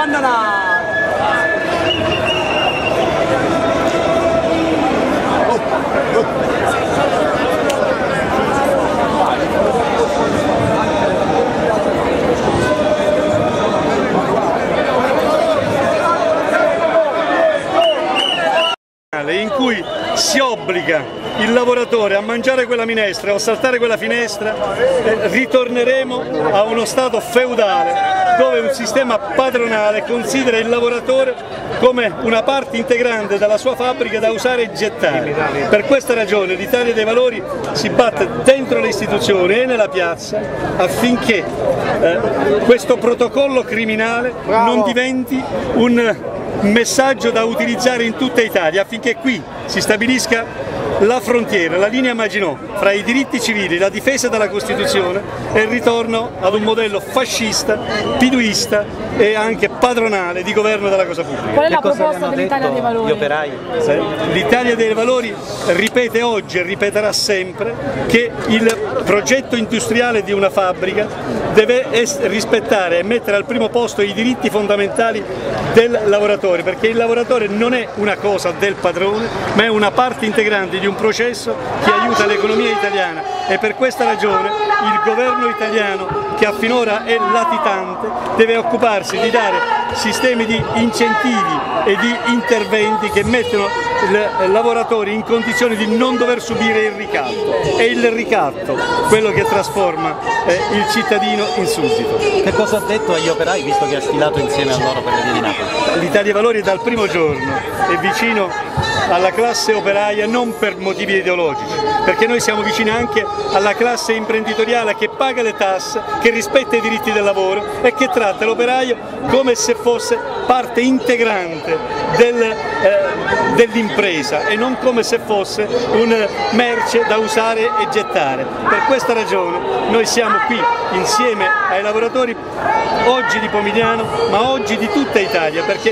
in cui si obbliga il lavoratore a mangiare quella minestra o a saltare quella finestra, ritorneremo a uno stato feudale dove un sistema padronale considera il lavoratore come una parte integrante della sua fabbrica da usare e gettare. Per questa ragione l'Italia dei Valori si batte dentro le istituzioni e nella piazza affinché questo protocollo criminale non diventi un messaggio da utilizzare in tutta Italia, affinché qui si stabilisca la frontiera, la linea Maginot fra i diritti civili, la difesa della Costituzione e il ritorno ad un modello fascista, piduista e anche padronale di governo della cosa pubblica. Qual è la proposta dell'Italia dei Valori? Gli operai? L'Italia dei Valori ripete oggi e ripeterà sempre che il progetto industriale di una fabbrica deve rispettare e mettere al primo posto i diritti fondamentali del lavoratore, perché il lavoratore non è una cosa del padrone, ma è una parte integrante di un processo che aiuta l'economia italiana, e per questa ragione il governo italiano, che finora è latitante, deve occuparsi di dare sistemi di incentivi e di interventi che mettono i lavoratori in condizioni di non dover subire il ricatto. È il ricatto quello che trasforma il cittadino in suddito. Che cosa ha detto agli operai, visto che ha sfilato insieme a loro per le vie di Napoli? L'Italia dei Valori dal primo giorno è vicino alla classe operaia non per motivi ideologici, perché noi siamo vicini anche alla classe imprenditoriale che paga le tasse, che rispetta i diritti del lavoro e che tratta l'operaio come se fosse parte integrante dell'impresa e non come se fosse una merce da usare e gettare. Per questa ragione noi siamo qui insieme ai lavoratori oggi di Pomigliano, ma oggi di tutta Italia, perché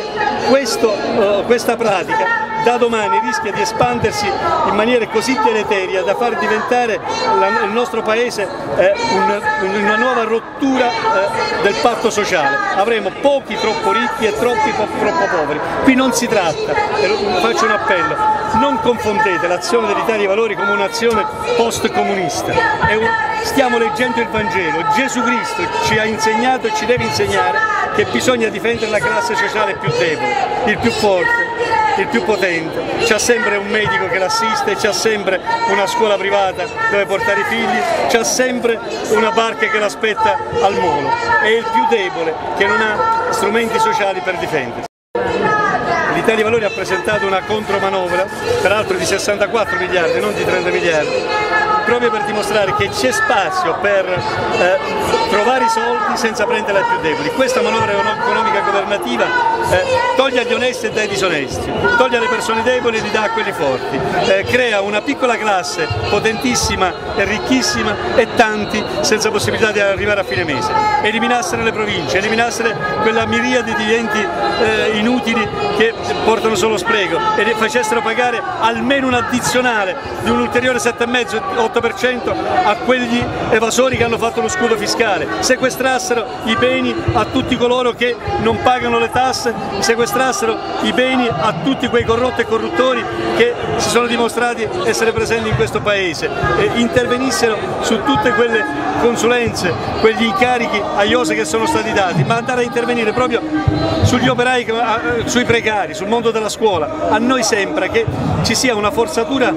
questa pratica da domani rischia di espandersi in maniera così deleteria da far diventare il nostro paese una nuova rottura del patto sociale. Avremo pochi troppo ricchi e troppi troppo poveri. Qui non si tratta, faccio un appello, non confondete l'azione dell'Italia dei Valori come un'azione post-comunista. Stiamo leggendo il Vangelo, Gesù Cristo ci ha insegnato e ci deve insegnare che bisogna difendere la classe sociale più debole, il più forte, il più potente. C'ha sempre un medico che l'assiste, c'ha sempre una scuola privata dove portare i figli, c'ha sempre una barca che l'aspetta al molo. È il più debole che non ha strumenti sociali per difendersi. L'Italia dei Valori ha presentato una contromanovra, peraltro di 64 miliardi, non di 30 miliardi, proprio per dimostrare che c'è spazio per trovare i soldi senza prendere ai più deboli. Questa manovra economica governativa toglie agli onesti e dai disonesti, toglie alle persone deboli e li dà a quelli forti, crea una piccola classe potentissima e ricchissima e tanti senza possibilità di arrivare a fine mese. Eliminassero le province, eliminassero quella miriade di enti inutili che portano solo spreco e facessero pagare almeno un addizionale di un ulteriore 7,5-8% a quegli evasori che hanno fatto lo scudo fiscale, sequestrassero i beni a tutti coloro che non pagano le tasse, sequestrassero i beni a tutti quei corrotti e corruttori che si sono dimostrati essere presenti in questo paese, e intervenissero su tutte quelle consulenze, quegli incarichi aiosi che sono stati dati, ma andare a intervenire proprio sugli operai, sui precari, sul mondo della scuola. A noi sembra che ci sia una forzatura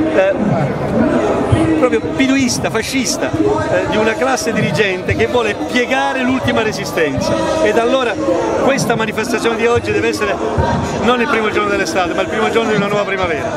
proprio piduista, fascista, di una classe dirigente che vuole piegare l'ultima resistenza, ed allora questa manifestazione di oggi deve essere non il primo giorno dell'estate, ma il primo giorno di una nuova primavera.